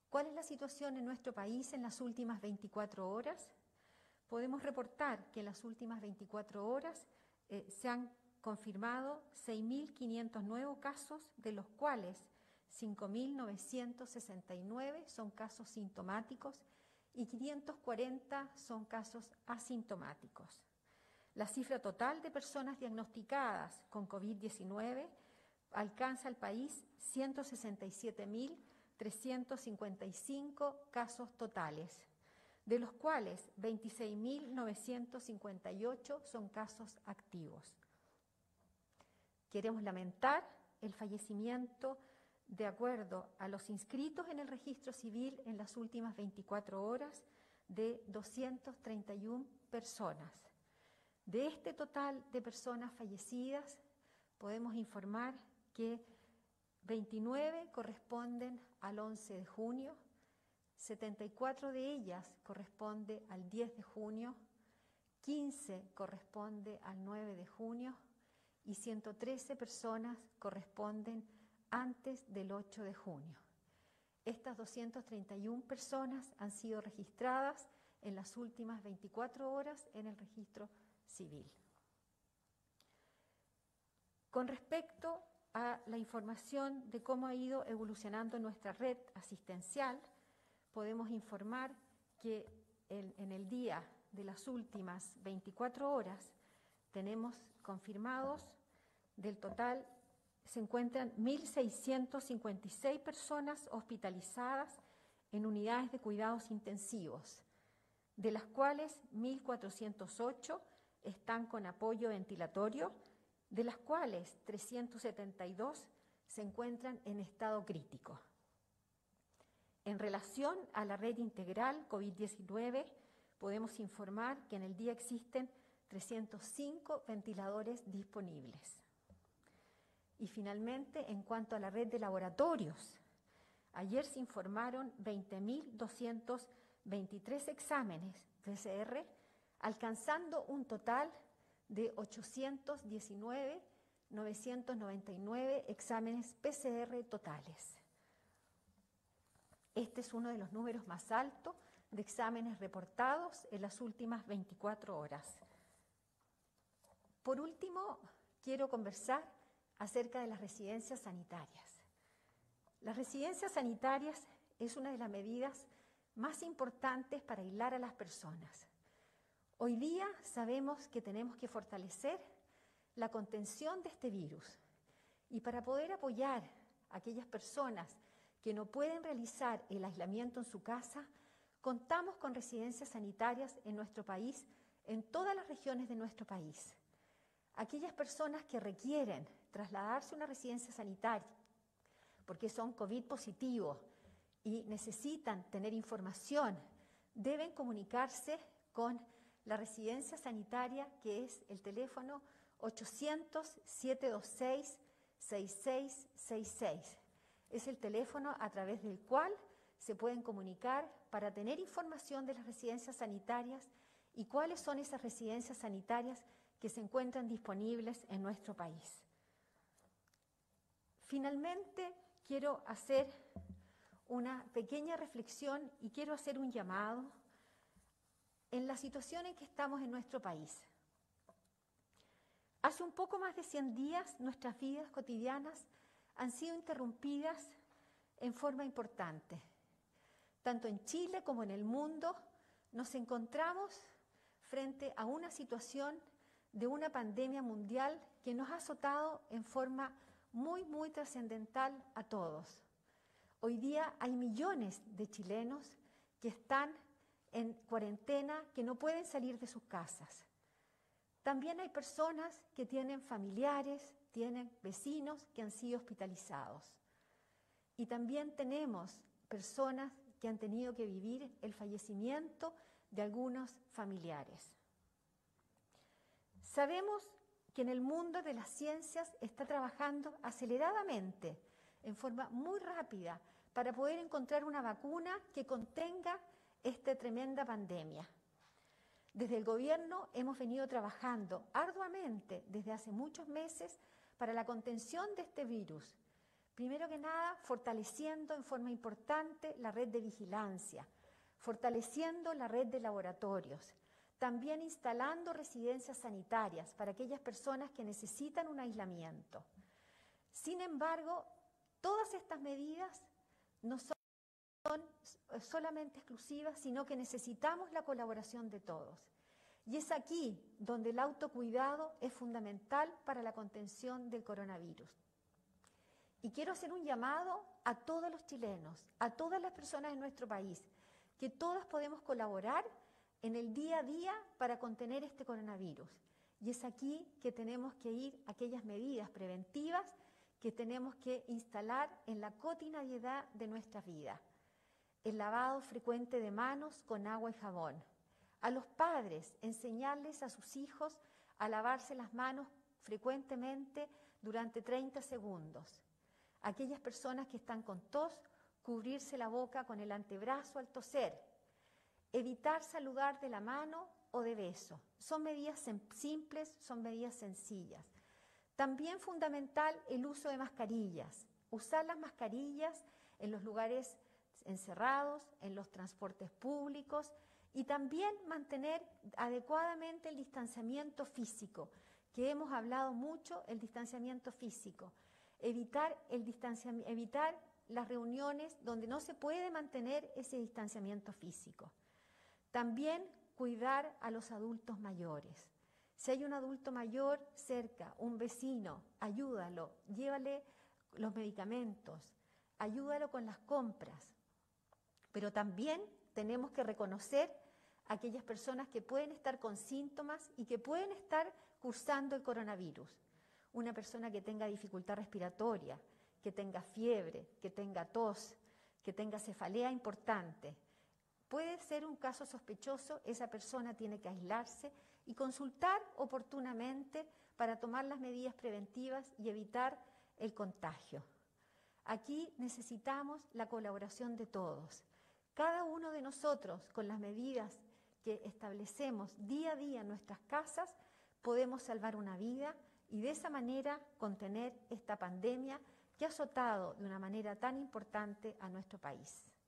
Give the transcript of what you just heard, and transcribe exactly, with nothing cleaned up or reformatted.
¿Cuál es la situación en nuestro país en las últimas veinticuatro horas? Podemos reportar que en las últimas veinticuatro horas eh, se han confirmado seis mil quinientos nuevos casos, de los cuales cinco mil novecientos sesenta y nueve son casos sintomáticos y quinientos cuarenta son casos asintomáticos. La cifra total de personas diagnosticadas con COVID diecinueve alcanza al país ciento sesenta y siete mil trescientos cincuenta y cinco casos totales, de los cuales veintiséis mil novecientos cincuenta y ocho son casos activos. Queremos lamentar el fallecimiento, de acuerdo a los inscritos en el registro civil en las últimas veinticuatro horas, de doscientas treinta y una personas. De este total de personas fallecidas, podemos informar que veintinueve corresponden al once de junio, setenta y cuatro de ellas corresponde al diez de junio, quince corresponde al nueve de junio y ciento trece personas corresponden antes del ocho de junio. Estas doscientas treinta y una personas han sido registradas en las últimas veinticuatro horas en el registro civil. Con respecto a la información de cómo ha ido evolucionando nuestra red asistencial, podemos informar que en, en el día de las últimas veinticuatro horas tenemos confirmados, del total se encuentran mil seiscientas cincuenta y seis personas hospitalizadas en unidades de cuidados intensivos, de las cuales mil cuatrocientos ocho están con apoyo ventilatorio, de las cuales trescientos setenta y dos se encuentran en estado crítico. En relación a la red integral COVID diecinueve, podemos informar que en el día existen trescientos cinco ventiladores disponibles. Y finalmente, en cuanto a la red de laboratorios, ayer se informaron veinte mil doscientos veintitrés exámenes P C R, alcanzando un total de ochocientos diecinueve mil novecientos noventa y nueve exámenes P C R totales. Este es uno de los números más altos de exámenes reportados en las últimas veinticuatro horas. Por último, quiero conversar acerca de las residencias sanitarias. Las residencias sanitarias es una de las medidas más importantes para aislar a las personas. Hoy día sabemos que tenemos que fortalecer la contención de este virus y para poder apoyar a aquellas personas que no pueden realizar el aislamiento en su casa, contamos con residencias sanitarias en nuestro país, en todas las regiones de nuestro país. Aquellas personas que requieren trasladarse a una residencia sanitaria porque son COVID positivos y necesitan tener información, deben comunicarse con la residencia sanitaria, que es el teléfono ochocientos, setecientos veintiséis, sesenta y seis sesenta y seis. Es el teléfono a través del cual se pueden comunicar para tener información de las residencias sanitarias y cuáles son esas residencias sanitarias que se encuentran disponibles en nuestro país. Finalmente, quiero hacer una pequeña reflexión y quiero hacer un llamado en la situación en que estamos en nuestro país. Hace un poco más de cien días nuestras vidas cotidianas han sido interrumpidas en forma importante. Tanto en Chile como en el mundo nos encontramos frente a una situación de una pandemia mundial que nos ha azotado en forma muy, muy trascendental a todos. Hoy día hay millones de chilenos que están en cuarentena, que no pueden salir de sus casas. También hay personas que tienen familiares, tienen vecinos que han sido hospitalizados. Y también tenemos personas que han tenido que vivir el fallecimiento de algunos familiares. Sabemos que en el mundo de las ciencias está trabajando aceleradamente, en forma muy rápida, para poder encontrar una vacuna que contenga esta tremenda pandemia. Desde el gobierno hemos venido trabajando arduamente desde hace muchos meses para la contención de este virus, Primero que nada, fortaleciendo en forma importante la red de vigilancia, fortaleciendo la red de laboratorios, también instalando residencias sanitarias para aquellas personas que necesitan un aislamiento. Sin embargo, todas estas medidas no son solamente exclusivas, sino que necesitamos la colaboración de todos. Y es aquí donde el autocuidado es fundamental para la contención del coronavirus. Y quiero hacer un llamado a todos los chilenos, a todas las personas en nuestro país, que todas podemos colaborar en el día a día para contener este coronavirus. Y es aquí que tenemos que ir a aquellas medidas preventivas que tenemos que instalar en la cotidianidad de nuestras vidas. El lavado frecuente de manos con agua y jabón. A los padres, enseñarles a sus hijos a lavarse las manos frecuentemente durante treinta segundos. Aquellas personas que están con tos, cubrirse la boca con el antebrazo al toser. Evitar saludar de la mano o de beso. Son medidas simples, son medidas sencillas. También fundamental el uso de mascarillas. Usar las mascarillas en los lugares encerrados, en los transportes públicos y también mantener adecuadamente el distanciamiento físico, que hemos hablado mucho, el distanciamiento físico. Evitar, el distanciamiento, evitar las reuniones donde no se puede mantener ese distanciamiento físico. También cuidar a los adultos mayores. Si hay un adulto mayor cerca, un vecino, ayúdalo, llévale los medicamentos, ayúdalo con las compras. Pero también tenemos que reconocer a aquellas personas que pueden estar con síntomas y que pueden estar cursando el coronavirus. Una persona que tenga dificultad respiratoria, que tenga fiebre, que tenga tos, que tenga cefalea importante. Puede ser un caso sospechoso, esa persona tiene que aislarse y consultar oportunamente para tomar las medidas preventivas y evitar el contagio. Aquí necesitamos la colaboración de todos. Cada uno de nosotros, con las medidas que establecemos día a día en nuestras casas, podemos salvar una vida y de esa manera contener esta pandemia que ha azotado de una manera tan importante a nuestro país.